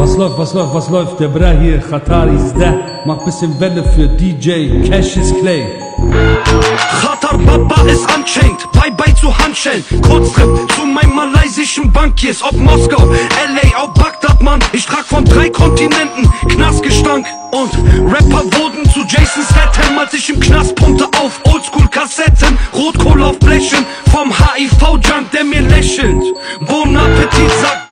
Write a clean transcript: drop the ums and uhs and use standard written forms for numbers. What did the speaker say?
Was läuft? Der Bra hier, Khatar ist da. Mach bisschen Welle für DJ Cassius Clay. Khatar Baba ist unchained, bye zu Handschellen. Kurztrip zu meinen malaysischen Bankiers. Ob Moskau, LA, auch Bagdad, Mann. Ich trag von 3 Kontinenten Knastgestank. Und Rapper wurden zu Jason Statham, als ich im Knast pumpte auf Oldschool-Kassetten. Rotkohle auf Blechen vom HIV-Junk, der mir lächelt. Bon Appetit sagt